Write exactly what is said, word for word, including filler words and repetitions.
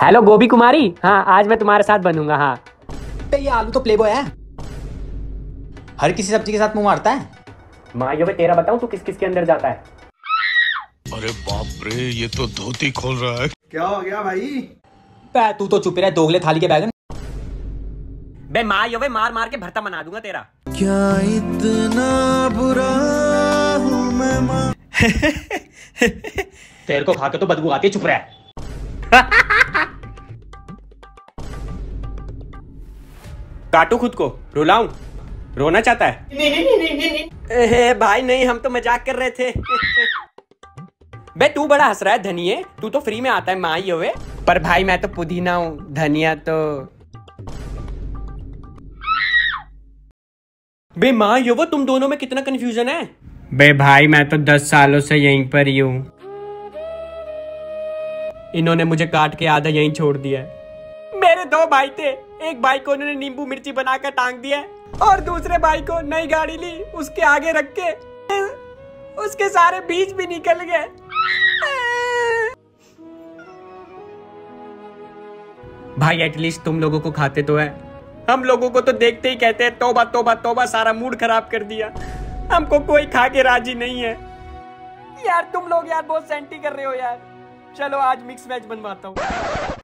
Hello गोभी कुमारी, हाँ आज मैं तुम्हारे साथ बनूंगा। हाँ बे ये आलू तो प्लेबॉय है, हर किसी सब्जी के साथ मुंह मारता है। माँ यो तेरा बताऊं तू किस किस के अंदर जाता है? अरे बाप रे, ये तो धोती खोल रहा है। क्या हो गया भाई? बे तू तो चुप रह, दोगले थाली के बैगन। बे माँ यो मार मार के भरता बना दूंगा तेरा। क्या इतना बुरा हूँ मैं माँ? तेरे को खा के तो बदबू आती है, चुप रह। काटू खुद को, रुलाऊं? रोना चाहता है? नहीं नहीं नहीं नहीं नहीं भाई नहीं, हम तो मजाक कर रहे थे। बे तू बड़ा हंस रहा है धनिये, तू तो फ्री में आता है माँ ये हुए। पर भाई मैं तो पुदीना हूँ, धनिया तो। बे माँ ये वो तुम दोनों में कितना कंफ्यूजन है? बे भाई मैं तो दस सालों से यहीं पर ही हूँ, इन्होंने मुझे काट के आधा यहीं छोड़ दिया है। मेरे दो भाई थे, एक भाई को उन्होंने नींबू मिर्ची बनाकर टांग दिया और दूसरे भाई को नई गाड़ी ली, उसके आगे रख के उसके सारे बीज भी निकल गए। भाई एटलीस्ट तुम लोगों को खाते तो है, हम लोगों को तो देखते ही कहते हैं तौबा तौबा तौबा, सारा मूड खराब कर दिया। हमको कोई खा के राजी नहीं है। यार तुम लोग यार बहुत सेंटी कर रहे हो यार। चलो आज मिक्स वेज बनवाता हूँ।